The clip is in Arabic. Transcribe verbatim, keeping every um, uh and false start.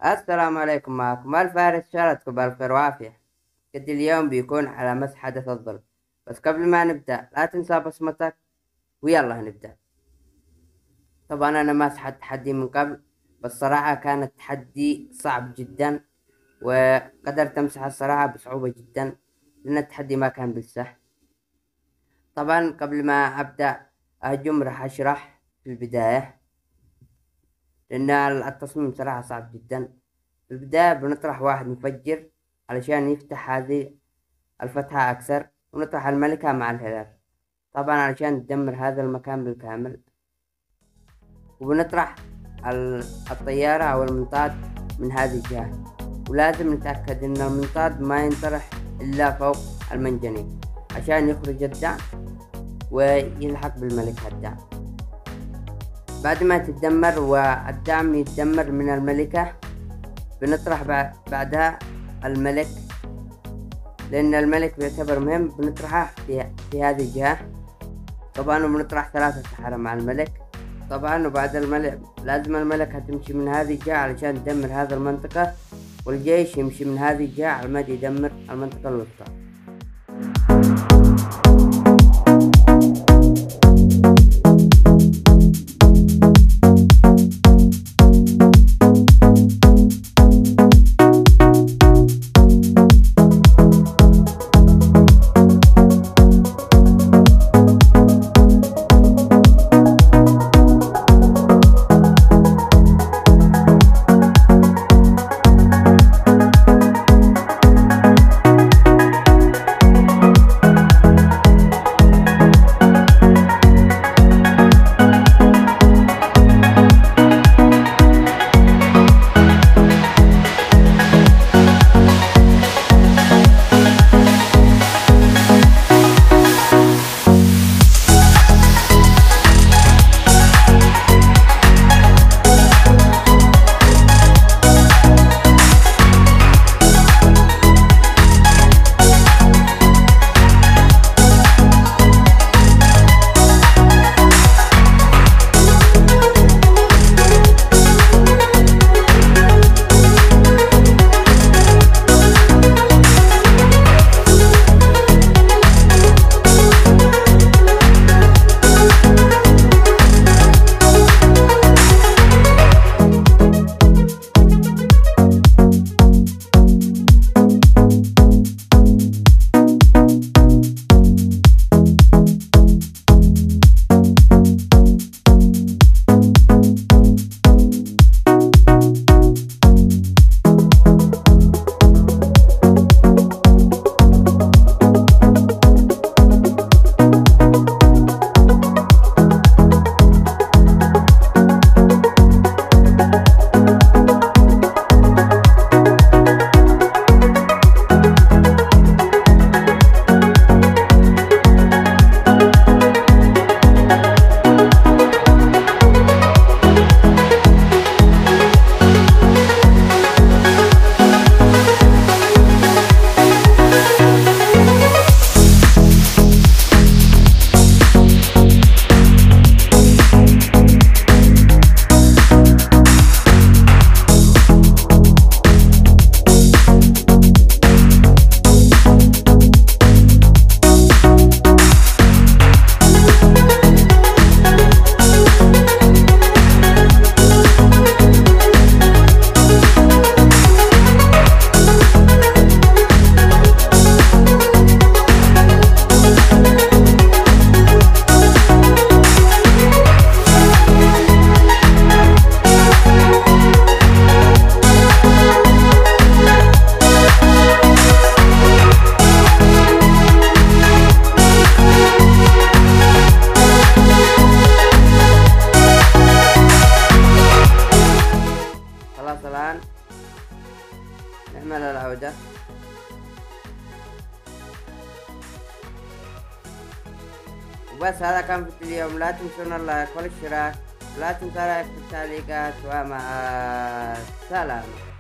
السلام عليكم، معكم الفارس، شارتكم بألخير وعافية. قد اليوم بيكون على مسح حدث الظلم، بس قبل ما نبدأ لا تنسى بصمتك ويلا نبدأ. طبعا أنا ماسح التحدي من قبل، بس صراحة كان التحدي صعب جدا، وقدرت أمسح الصراحة بصعوبة جدا لأن التحدي ما كان بالسهل. طبعا قبل ما أبدأ أهجم راح أشرح في البداية، لأن التصميم صراحة صعب جدا. في البداية بنطرح واحد مفجر علشان يفتح هذه الفتحة أكثر، ونطرح الملكة مع الهلال طبعا علشان تدمر هذا المكان بالكامل. وبنطرح الطيارة أو المنطاد من هذه الجهة، ولازم نتأكد إن المنطاد ما ينطرح إلا فوق المنجنيق عشان يخرج الدعم ويلحق بالملكة الدعم. بعد ما تتدمر والدعم يتدمر من الملكة، بنطرح بعدها الملك، لأن الملك بيعتبر مهم. بنطرحه في, في هذه الجهة طبعا، وبنطرح ثلاثة سحرة مع الملك طبعا. وبعد الملك لازم الملك هتمشي من هذه الجهة علشان تدمر هذه المنطقة، والجيش يمشي من هذه الجهة على ما يدمر المنطقة الوسطى. خلاص الآن نعمل العودة. وبس هذا كان فيديو اليوم. لا تنسون اللايك والاشتراك، ولا تنسوا رايك في التعليقات، ومع السلامة.